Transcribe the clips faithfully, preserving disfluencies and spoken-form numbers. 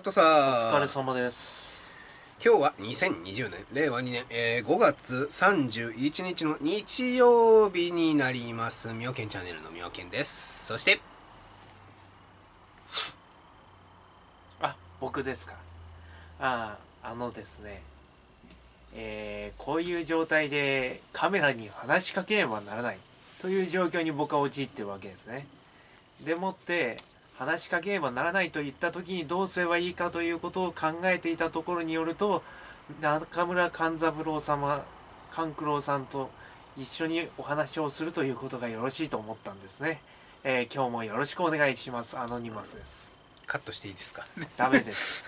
とさお疲れ様です。 今日はにせんにじゅうねんれいわにねん、えー、ごがつさんじゅういちにちの日曜日になります。みょうけんチャンネルのみょうけんです。そしてあ、僕ですか。ああ、あのですね、えー、こういう状態でカメラに話しかけねばならないという状況に僕は陥ってるわけですね。でもって話しかけねばならないといった時にどうすればいいかということを考えていたところによると、中村勘三郎様、勘九郎さんと一緒にお話をするということがよろしいと思ったんですね。えー、今日もよろしくお願いします。アノニマスです。 カットしていいですか？ ダメです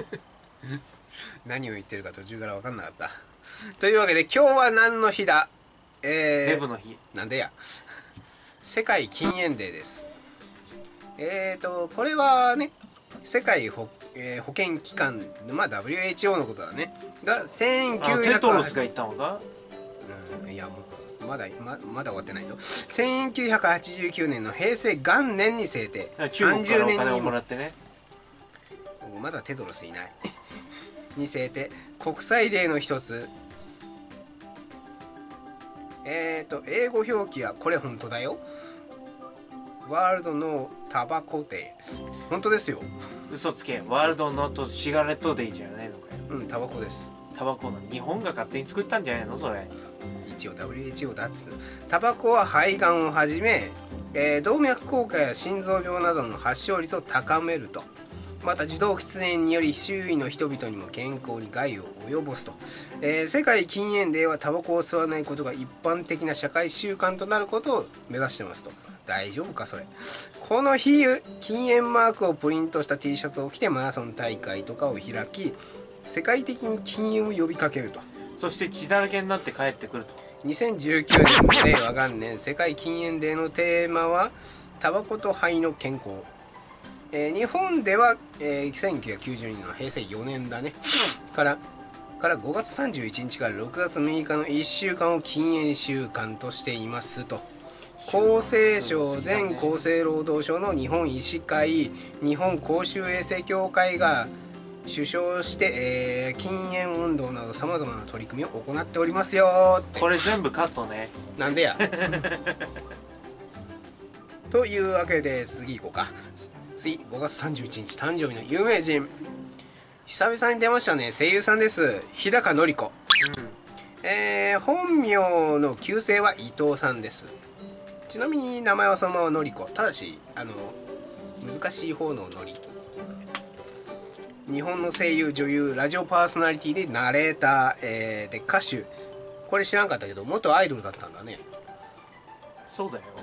何を言ってるか途中から分かんなかった。というわけで今日は何の日だ？えー、 デブの日。 なんでや。世界禁煙デーです。えーとこれはね、世界保、えー、保健機関、まあ ダブリューエイチオー のことだねがせんきゅうひゃくテトロスが言ったのか？ うん、いやもうまだ ま, まだ終わってないぞ。せんきゅうひゃくはちじゅうきゅうねんの平成元年に制定。 中国からお金をもらってね。 まだテトロスいないに制定。国際デーの一つ。えーと英語表記はこれ本当だよ。ワールドのタバコデーです。本当ですよ。 嘘つけ。ワールドノットシガレットデイじゃないのかよ。 うん、タバコです。 タバコの日本が勝手に作ったんじゃないのそれ。 一応 ダブリューエイチオー だっつう。タバコは肺がんをはじめ、えー動脈硬化や心臓病などの発症率を高めると。また受動喫煙により周囲の人々にも健康に害を及ぼすと。えー世界禁煙デーはタバコを吸わないことが一般的な社会習慣となることを目指してますと。大丈夫かそれ。この日禁煙マークをプリントした T シャツを着てマラソン大会とかを開き、世界的に禁煙を呼びかけると。 そして血だらけになって帰ってくると。 にせんじゅうきゅうねんの令和元年世界禁煙デーのテーマはタバコと肺の健康。えー日本では、えーせんきゅうひゃくきゅうじゅうにねんの平成よねんだねからからごがつさんじゅういちにちからろくがつむいかのいっしゅうかんを禁煙週間としていますと。厚生省、前厚生労働省の日本医師会、日本公衆衛生協会が主唱して、えー禁煙運動などさまざまな取り組みを行っておりますよって。 これ全部カットね。 なんでやというわけで次行こうか。次ごがつさんじゅういちにち誕生日の有名人、久々に出ましたね。声優さんです。日高のり子。えー本名の旧姓は伊藤さんです。ちなみに名前はそのままのり子。ただしあの難しい方ののり。日本の声優、女優、ラジオパーソナリティでナレーター、えーで歌手。これ知らんかったけど元アイドルだったんだね。 そうだよ。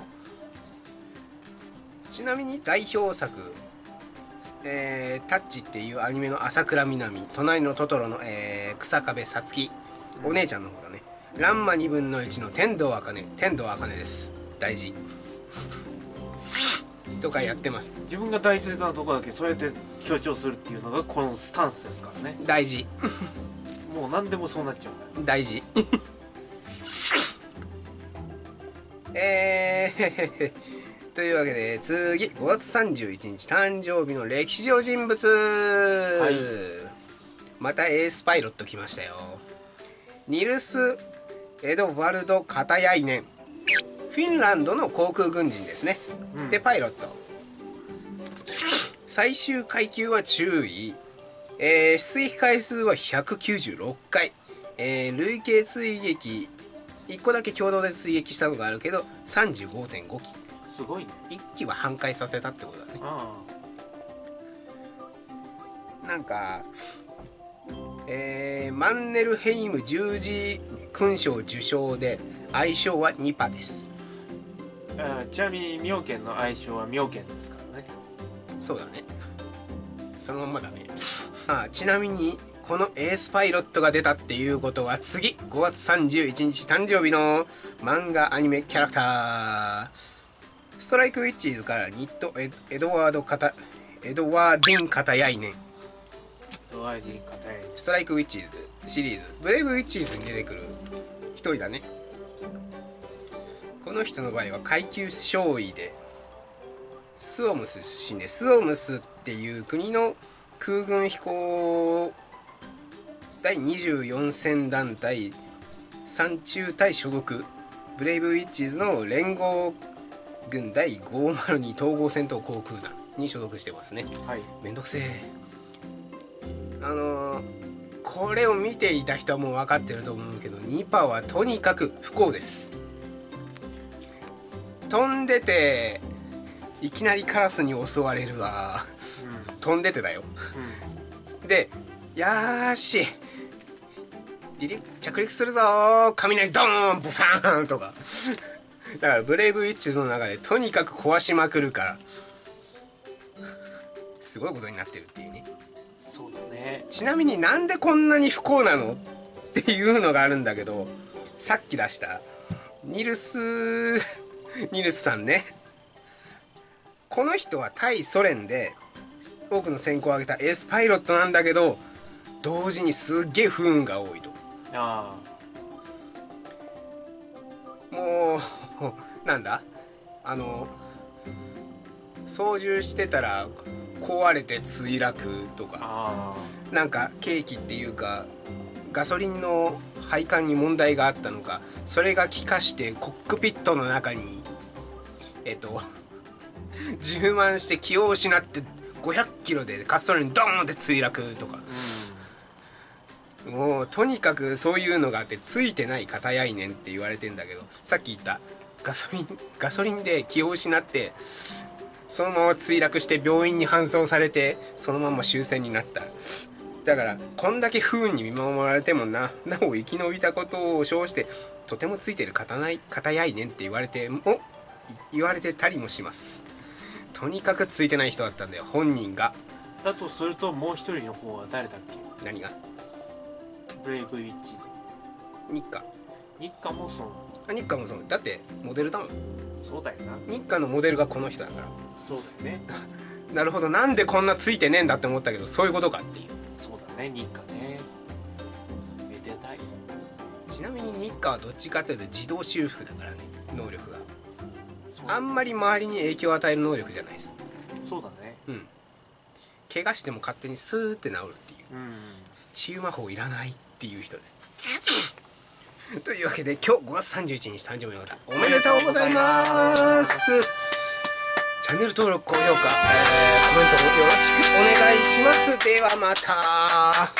ちなみに代表作、えータッチっていうアニメの朝倉みなみ、隣のトトロの、えー、草壁さつき、お姉ちゃんの方だね。ランマにぶんのいちの天童あかね、天童あかねです。大事とかやってます。 自分が大切なところだけそうやって強調するっていうのがこのスタンスですからね。 大事もう何でもそうなっちゃうんだよ。 大事えーというわけで次ごがつさんじゅういちにち誕生日の歴史上人物、 はい、 またエースパイロット来ましたよ。ニルス・エドワルド・カタヤイネン。フィンランドの航空軍人ですね、うん、でパイロット。最終階級は中尉、えー、出撃回数はひゃくきゅうじゅうろっかい、えー、累計追撃いっこだけ共同で追撃したのがあるけど さんじゅうごてんご 機。 すごいね。 いっきは半壊させたってことだね。 ああなんかえー、マンネルヘイム十字勲章受章で愛称はニパです。 あ、ちなみに妙見の愛称は妙見ですからね。 そうだね、そのまんまだね。ああちなみにこのエースパイロットが出たっていうことは次ごがつさんじゅういちにち誕生日の漫画アニメキャラクター、ストライクウィッチーズからニットエエドワードカタエドワーディン・カタヤイネン。ストライクウィッチーズシリーズブレイブウィッチーズに出てくる一人だね。この人の場合は階級少尉でスオムス出身で、スオムスっていう国の空軍飛行第にじゅうよん戦団隊三中隊所属ブレイブウィッチーズの連合軍第ごーまるに統合戦闘航空団に所属してますね。 はい。 めんどくせえ。あのー、これを見ていた人はもう分かってると思うけど、ニパはとにかく不幸です。飛んでていきなりカラスに襲われるわ、うん、飛んでてだよ、うん、でやーし着陸するぞー、雷ドーンボサーンとかだからブレイブウィッチズの中でとにかく壊しまくるからすごいことになってるっていうね。 そうだね。 ちなみになんでこんなに不幸なのっていうのがあるんだけど、さっき出したニルスニルスさんね、この人は対ソ連で多くの戦功を挙げたエースパイロットなんだけど、同時にすっげえ不運が多いと。 あもうなんだあの操縦してたら壊れて墜落とか、 あなんか計器っていうかガソリンの配管に問題があったのか、それが気化してコックピットの中にえっと充満して気を失ってごひゃくキロで滑走路にドーンって墜落とか、うん、もうとにかくそういうのがあってついてない片やいねんって言われてんだけど、さっき言ったガソリンガソリンで気を失ってそのまま墜落して病院に搬送されてそのまま終戦になった。だからこんだけ不運に見守られてもななお生き延びたことを称してとてもついてる片ない片やいねんって言われても言われてたりもします。とにかくついてない人だったんだよ本人が。 だとするともう一人の方は誰だっけ？ 何が？ ブレイブウィッチーズ。 日課。 日課もそう。 あ、日課もそう。だってモデルだもん。 そうだよな。 日課のモデルがこの人だから。 そうだよね。 なるほど、なんでこんなついてねえんだって思ったけど、そういうことかっていう。 そうだね、日課ね。めでたい。 ちなみに日課はどっちかというと自動修復だからね、能力が。あんまり周りに影響を与える能力じゃないです。 そうだね。 うん。怪我しても勝手にスーって治るっていう。 うん。 治癒魔法いらないっていう人です。というわけで今日ごがつさんじゅういちにち誕生日の方おめでとうございます。チャンネル登録高評価、えー、コメントもよろしくお願いします。ではまた。